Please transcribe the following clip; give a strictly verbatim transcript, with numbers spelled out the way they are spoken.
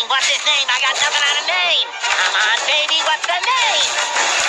What's his name? I got nothing on a name. Come on, baby, what's the name?